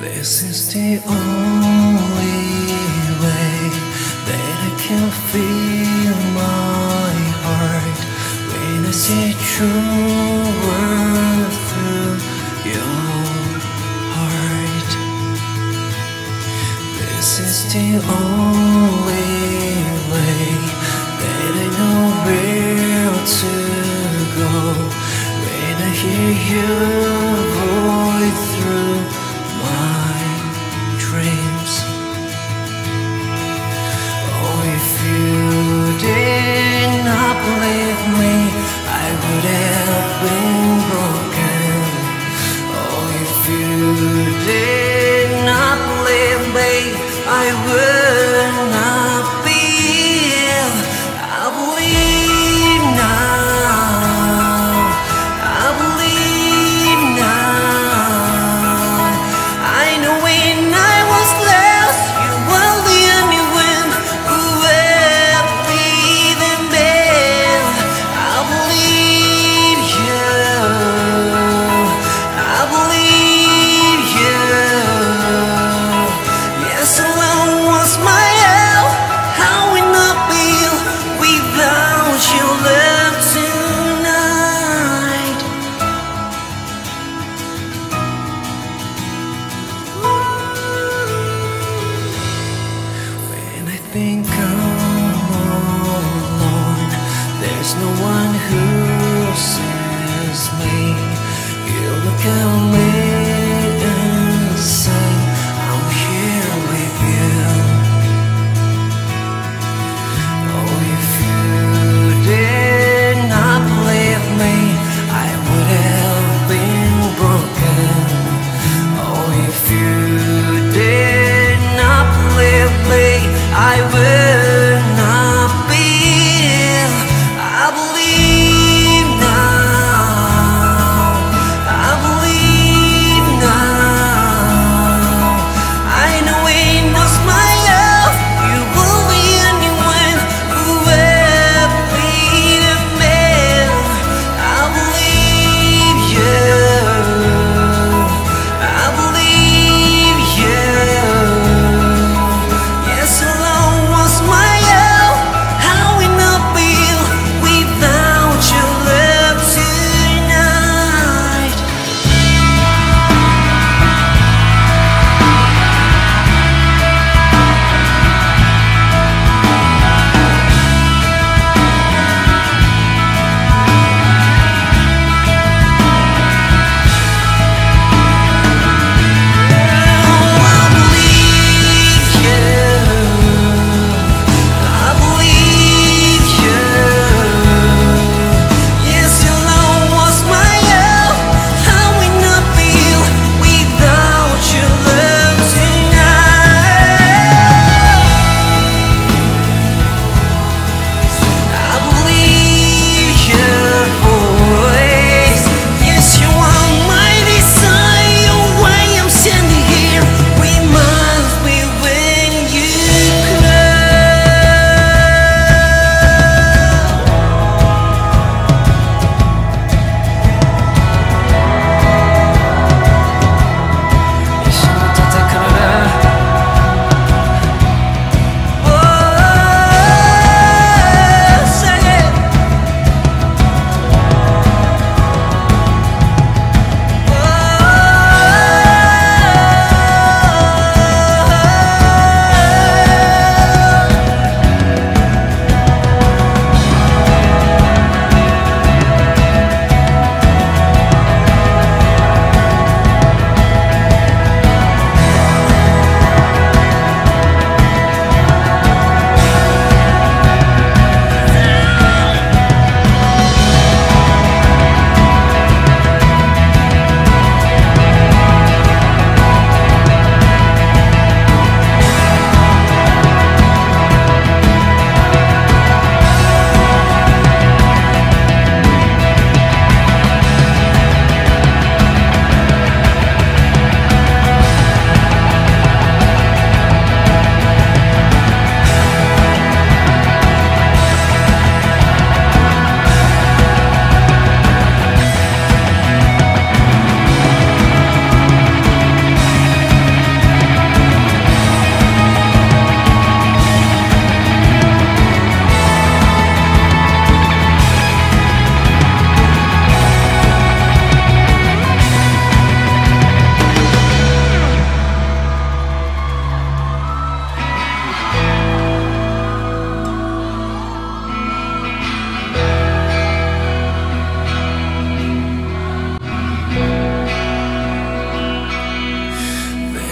This is the only way that I can feel my heart when I see true worth through your heart. This is the only way that I know where to go when I hear your voice through my dreams. Oh, if you did not believe me, I would have been broken. Oh, if you did not believe me, I would not be here. I believe now, I believe now. I know when I was lost, you were the only one who ever even been. I believe you, I believe you. Yes, alone was my help. How will not feel without your love tonight? When I think I'm alone, there's no one who sees me. You look at me and say, I'm here with you. Oh, if you did not believe me, I would have been broken. Oh, if you did not believe me, I would not be here. I believe now, I believe.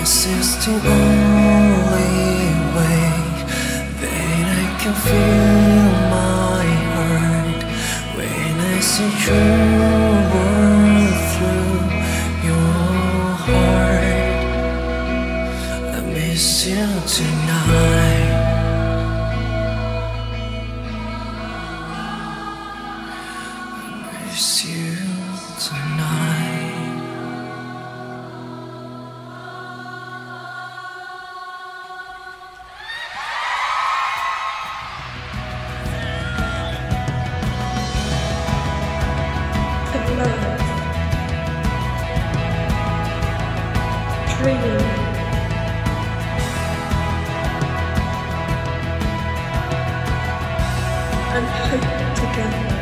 This is the only way that I can feel my heart. When I see true worth through your heart, I miss you tonight. I miss you tonight. Dreaming and hope together.